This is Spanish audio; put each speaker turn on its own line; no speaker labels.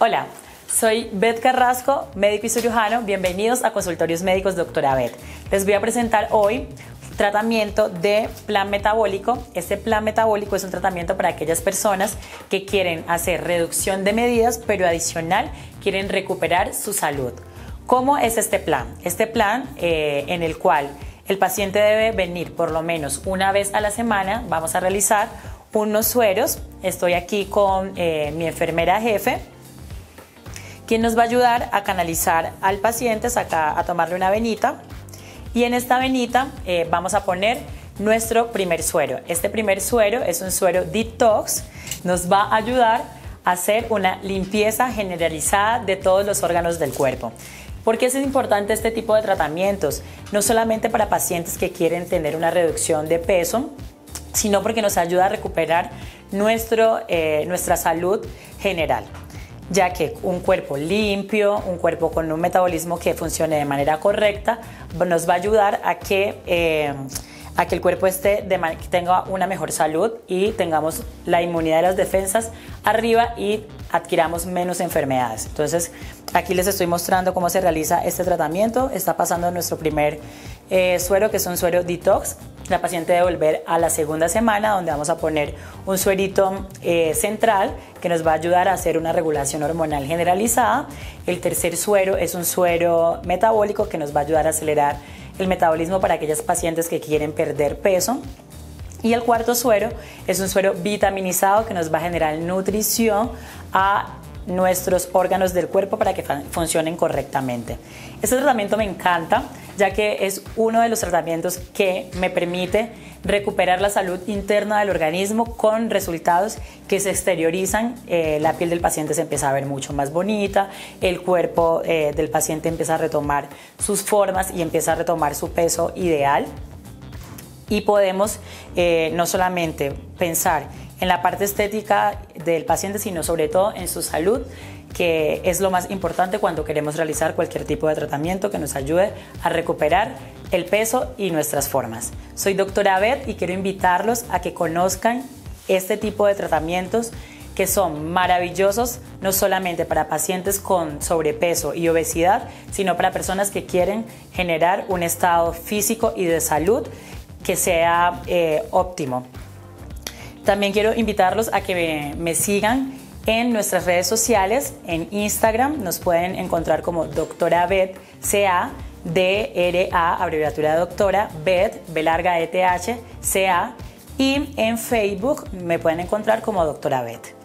Hola, soy Beth Carrasco, médico y cirujano. Bienvenidos a Consultorios Médicos Doctora Beth. Les voy a presentar hoy tratamiento de plan metabólico. Este plan metabólico es un tratamiento para aquellas personas que quieren hacer reducción de medidas, pero adicional quieren recuperar su salud. ¿Cómo es este plan? Este plan en el cual el paciente debe venir por lo menos una vez a la semana. Vamos a realizar unos sueros. Estoy aquí con mi enfermera jefe, quien nos va a ayudar a canalizar al paciente, a tomarle una venita. Y en esta venita vamos a poner nuestro primer suero. Este primer suero es un suero detox. Nos va a ayudar a hacer una limpieza generalizada de todos los órganos del cuerpo. ¿Por qué es importante este tipo de tratamientos? No solamente para pacientes que quieren tener una reducción de peso, sino porque nos ayuda a recuperar nuestra salud general, ya que un cuerpo limpio, un cuerpo con un metabolismo que funcione de manera correcta, nos va a ayudar a que el cuerpo tenga una mejor salud y tengamos la inmunidad de las defensas arriba y adquiramos menos enfermedades. Entonces, aquí les estoy mostrando cómo se realiza este tratamiento. Está pasando nuestro primer suero, que es un suero detox. La paciente debe volver a la segunda semana, donde vamos a poner un suerito central que nos va a ayudar a hacer una regulación hormonal generalizada. El tercer suero es un suero metabólico que nos va a ayudar a acelerar el metabolismo para aquellas pacientes que quieren perder peso. Y el cuarto suero es un suero vitaminizado que nos va a generar nutrición a nuestros órganos del cuerpo para que funcionen correctamente. Este tratamiento me encanta, ya que es uno de los tratamientos que me permite recuperar la salud interna del organismo con resultados que se exteriorizan. La piel del paciente se empieza a ver mucho más bonita, el cuerpo del paciente empieza a retomar sus formas y empieza a retomar su peso ideal. Y podemos no solamente pensar en la parte estética del paciente, sino sobre todo en su salud, que es lo más importante cuando queremos realizar cualquier tipo de tratamiento que nos ayude a recuperar el peso y nuestras formas. Soy doctora Beth y quiero invitarlos a que conozcan este tipo de tratamientos que son maravillosos, no solamente para pacientes con sobrepeso y obesidad, sino para personas que quieren generar un estado físico y de salud que sea óptimo. También quiero invitarlos a que me sigan en nuestras redes sociales. En Instagram nos pueden encontrar como Doctora Beth, CA, DRA, abreviatura de doctora, Beth, B larga ETH, CA, y en Facebook me pueden encontrar como Doctora Beth.